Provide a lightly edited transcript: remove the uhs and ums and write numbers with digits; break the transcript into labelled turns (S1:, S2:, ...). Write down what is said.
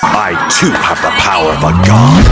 S1: I too have the power of a god.